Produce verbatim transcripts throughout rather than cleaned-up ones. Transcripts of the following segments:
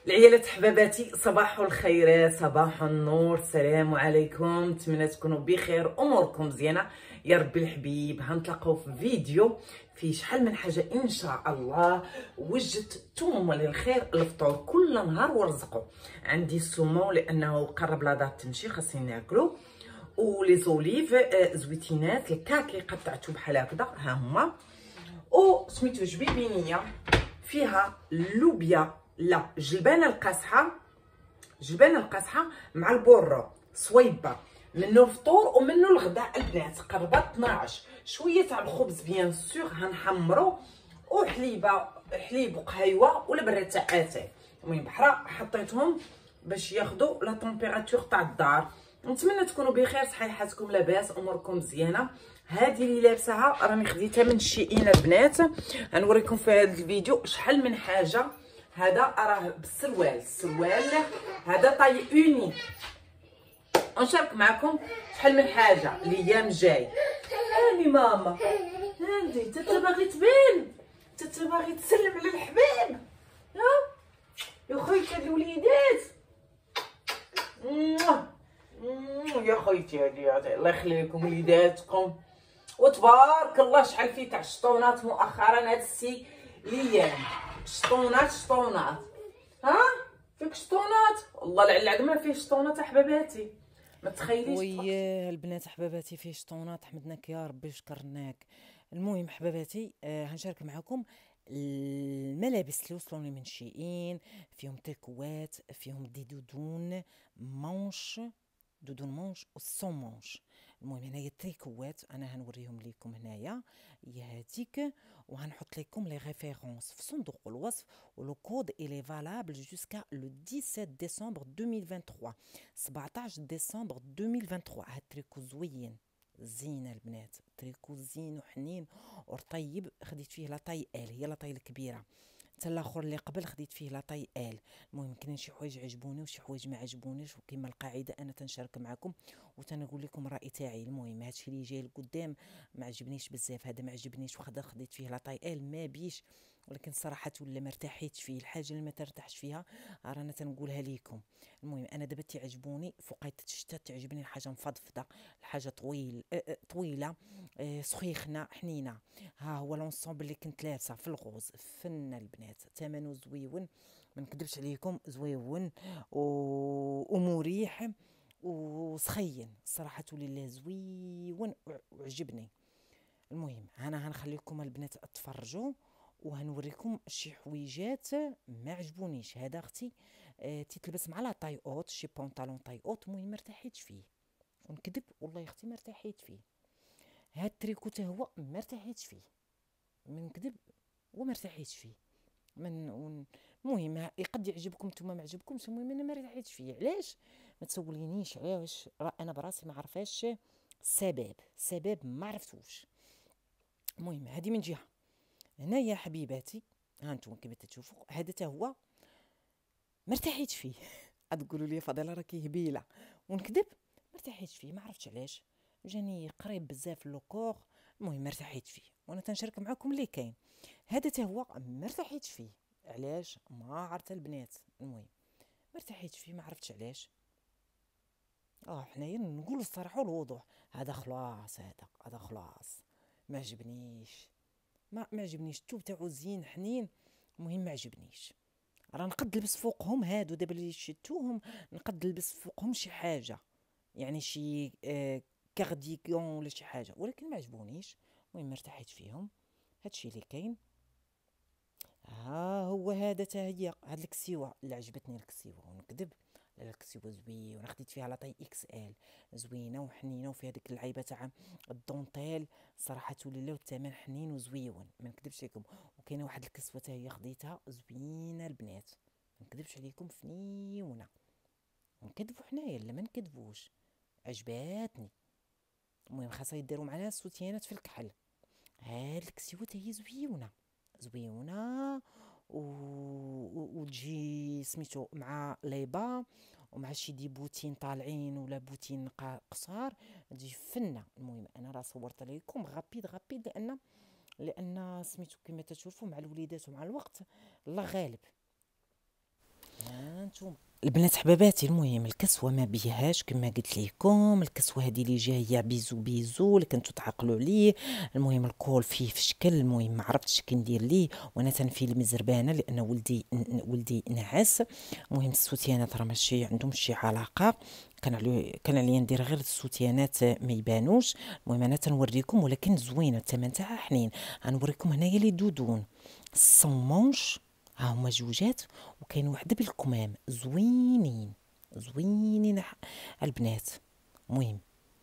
العيالات حباباتي، صباح الخيرات، صباح النور، السلام عليكم. نتمنى تكونوا بخير، اموركم مزيانه يا ربي الحبيب. هنتلاقاو في فيديو فيه شحال من حاجه ان شاء الله. وجدت نتوما للخير الفطور كل نهار ورزقوا. عندي السمو لانه قرب لا دات تمشي، خاصني ناكلو. ولي زوليف زويتينات، الكاكي قطعتو بحال هكذا ها هما. و سميتو جبيبينيه فيها اللوبيا، لا جلبانه القاصحه، جلبانه القاصحه مع البورو صويبه. منو الفطور ومنو الغداء البنات. قربت اثناش. شويه تاع الخبز بيان سور غنحمرو، وحليبه حليب وقهيوه ولا براد تاع اتاي. المهم بحرا حطيتهم باش ياخذوا لا طومبيراتور تاع الدار. نتمنى تكونوا بخير، صحيحاتكم لاباس، اموركم مزيانه. هذه اللي لابساها راني خديتها من شيئين البنات، غنوريكم في هذا الفيديو شحال من حاجه. هذا راه بالسروال، السروال هذا طاي اونيك. نشارك معكم شحال من حاجه الايام الجاي. هاني ماما، هاني تتا باغي تبان، تتا باغي تسلم على الحباب. ها يا خويتي هاد الوليدات، يا خويتي هادي الله يخلي لكم وليداتكم. وتبارك الله شحال فيه تاع الشطونات مؤخرا هاد السي ليام. شطونات شطونات، ها فيك شطونات والله العلي ما فيه شطونات حباباتي، ما تخيليش. ويا البنات حباباتي فيه شطونات، حمدناك يا ربي شكرناك. المهم حباباتي، آه هنشارك معكم الملابس اللي وصلوني من شيئين. فيهم تركوات، فيهم دي دودون مانش، دودون مانش والسون مانش. المهم هنايا التريكوات انا هنوريهم لكم هنايا، هي هذيك. وهنحط لكم لي ريفيرونس في صندوق الوصف. ولو كود الي فالابل جوسكا لو سبعة عشر ديسمبر ألفين وثلاثة وعشرين، سبعطاش ديسمبر ألفين وثلاثة وعشرين. هاد التريكو زوين زينه البنات، تريكو زين وحنين ورطيب. خديت فيه لاطاي ال، هي لاطاي الكبيره. حتى الاخر اللي قبل خديت فيه لاطاي ال. المهم كاين شي حوايج عجبوني وشي حوايج ما عجبونيش، وكما القاعده انا تنشارك معكم وتنقول لكم الراي تاعي. المهم هادشي اللي جاي لقدام ما عجبنيش بزاف، هذا ما عجبنيش وخدا خديت فيه لاطاي ال ما بيش، ولكن صراحه ولا ما ارتحيتش فيه. الحاجه اللي ما ترتاحش فيها رانا تنقولها لكم. المهم انا دابا تيعجبوني فوقيت الشتا، تعجبني الحاجه مفضفضه، الحاجه طويل أه أه طويله، أه سخيخنه حنينه. ها هو لونسومبل اللي كنت لابسه في الغوز، فن البنات ثمنه زويون، ما نكذبش عليكم زويون و... ومريح وسخين صراحه لله، زويون وعجبني. المهم انا هنخليكم البنات تفرجوا وهنوريكم شي حويجات ما عجبونيش. هذا اختي آه تتلبس مع لا طاي اوت، شي بونطالون طاي اوت. المهم ما ارتحيتش فيه، ونكذب والله يا اختي ما ارتحيت فيه. هاد التريكو تا هو ما ارتحيتش فيه، من نكذب وما ارتحيتش فيه. من ون... المهم يقد يعجبكم نتوما ما عجبكمش، المهم انا ما ارتحيتش فيه. علاش؟ ما تسولينيش علاش، انا براسي ما عرفاش السبب، السبب ما عرفتوش. المهم هذه من جهه. هنايا حبيباتي ها انتم كيف تشوفوا، هذا تا هو ما ارتحيتش فيه. تقولوا لي فضيله راكي هبيله، ونكذب ما ارتحيتش فيه، ما عرفتش علاش، جاني قريب بزاف لوكور. المهم ما ارتحيتش فيه وانا تنشارك معكم اللي كاين. هذا تا هو ما ارتحيتش فيه، علاش ما عرفت البنات. المهم ما ارتحيتش فيه، ما عرفتش علاش. اه حنايا نقولوا الصراحه والوضوح، هذا خلاص، هذا هذا خلاص ما عجبنيش، ما ما عجبنيش. الثوب تاعو زين حنين، المهم ما عجبنيش. راه نقد نلبس فوقهم هادو دابا اللي شدتوهم، نقد نلبس فوقهم شي حاجه، يعني شي آه كارديكون ولا شي حاجه، ولكن ما عجبونيش. المهم ما ارتحيت فيهم. هادشي اللي كاين. ها هو هذا تا هي هاد الكسيوه اللي عجبتني، الكسيوه ونكذب لا الكسيوه زوين، وانا خديت فيها لاطاي اكس ال، زوينه وحنينه وفيها ديك اللعيبه تاع الدونتيل صراحه لله، والثمن حنين وزويون ما نكذبش عليكم. وكاينه واحد الكسوه تا هي خديتها زوينه البنات، ما نكذبش عليكم فنيونه. نكذبوا حنايا لا ما نكذبوش، عجباتني. المهم خاصها يديروا معنا السوتيانات في الكحل. هاد الكسيوه تا هي زويونه زويونه و... وتجي سميتو مع ليبا ومع شي دي بوتين طالعين ولا بوتين قصار، تجي فنه. المهم انا راه صورت لكم غابيد غابيد لان لان سميتو كما تشوفوا مع الوليدات ومع الوقت الله غالب. هانتوما البنات حباباتي، المهم الكسوه ما بيهاش كما قلت لكم. الكسوه هذه اللي جايه بيزو بيزو اللي كنتو تعقلوا عليه. المهم الكول فيه في شكل، المهم ما عرفتش كي ندير ليه، وانا تنفيلمي زربانه لان ولدي ولدي نعس. المهم السوتيانات راه ماشي عندهم شي علاقه، كان علي كان عليا ندير غير السوتيانات ما يبانوش. المهم انا تنوريكم، ولكن زوينه الثمن تاعها حنين. غنوريكم هنايا لي دودون الصمونش، ها هما جوجات، وكاين وحده بالكمام زوينين زوينين البنات. المهم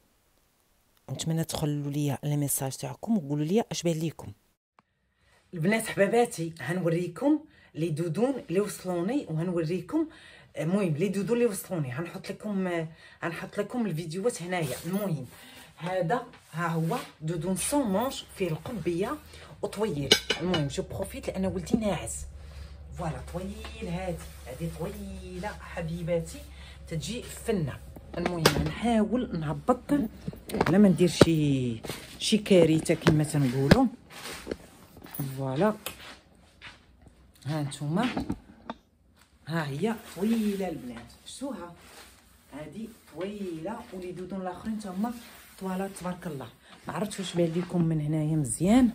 نتمنى تخلوا لي الميساج تاعكم وقولوا لي اش بان ليكم. البنات حباباتي هنوريكم لي دودون اللي وصلوني، وهنوريكم المهم لي دودون اللي وصلوني. هنحط لكم هنحط لكم الفيديوهات هنايا. المهم هذا ها هو دودون سون مونش فيه القبيه وطويل. المهم جو بروفيت لان ولدي ناعس. فوالا طويل، هادي هادي طويله حبيباتي تجي فنه. المهم نحاول نهبط على ما ندير شي شي كارثه كما تنقولوا. فوالا ها نتوما، ها هي طويله البنات، شفتوها هادي طويله، ولي دودون الاخرين تا هما طوالات تبارك الله. ما عرفتش واش بان لكم من هنايا مزيان.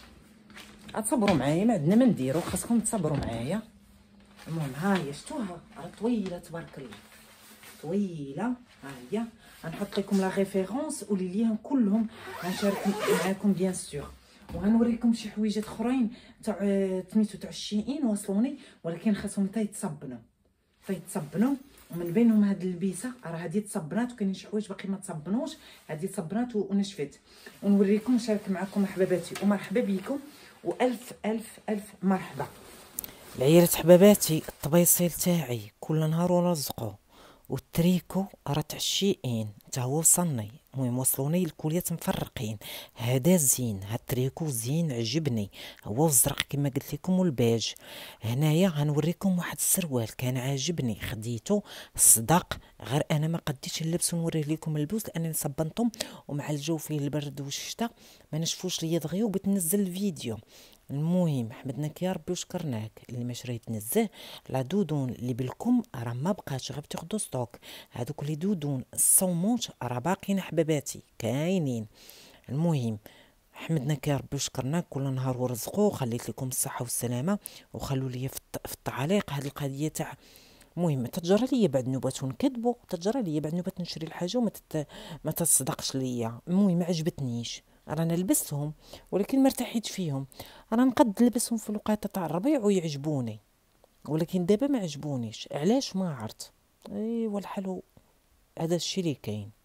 تصبروا معايا، ما عندنا ما نديرو، خاصكم تصبروا معايا. المهم ها هي شفتوها راه طويله تبارك الله، طويله. ها هي غنحط لكم لا ريفيرونس ولي ليهم كلهم، غنشارك معاكم بيان سور، وغنوريكم شي حويجات اخرين تاع سميتو تاع الشيئين وصلوني، ولكن خاصهم حتى يتصبنوا فيتصبنوا. ومن بينهم هاد اللبيسه راه هادي تصبنات، وكاينين شي حوايج باقي ما تصبنوش، هادي تصبنات ونشفت. ونوريكم نشارك معكم حباباتي، ومرحبا بكم والف الف الف مرحبا. العيالات حباباتي، الطبيصيل تاعي كل نهار ونرزقو، والتريكو راه تاع الشيئين تا هو وصلني. المهم وصلوني الكوليات مفرقين، هذا زين، هاد التريكو زين عجبني، هو الزرق كما قلت لكم والباج. هنايا غنوريكم واحد السروال كان عاجبني، خديته صدق، غير انا ما قديتش نلبس ونوريه لكم اللبوس لانني صبنتهم، ومع الجو فيه البرد والشتاء ما نشفوش ليا دغيا وبغيت ننزل الفيديو. المهم حمدناك يا ربي وشكرناك. اللي ما شريت نزه لا دودون اللي بالكم راه ما بقاش، غير تاخذوا ستوك. هذوك لي دودون الصومونش راه باقيين حباباتي كاينين. المهم حمدناك يا ربي وشكرناك، كل نهار ورزقو. خليت لكم الصحه والسلامه، وخلوا لي في التعليق هذه القضيه تاع. المهم تجرى ليا بعد نوبات ونكذبوا، تجرى ليا بعد نوبات نشري الحاجه وما تت... ما تصدقش ليا. المهم ما عجبتنيش، رانا لبستهم ولكن ما ارتحيتش فيهم. انا نقد نلبسهم في الوقت تاع الربيع ويعجبوني، ولكن دابا ما عجبونيش. علاش ما عرفت. ايوا الحلو هذا الشيء اللي كاين.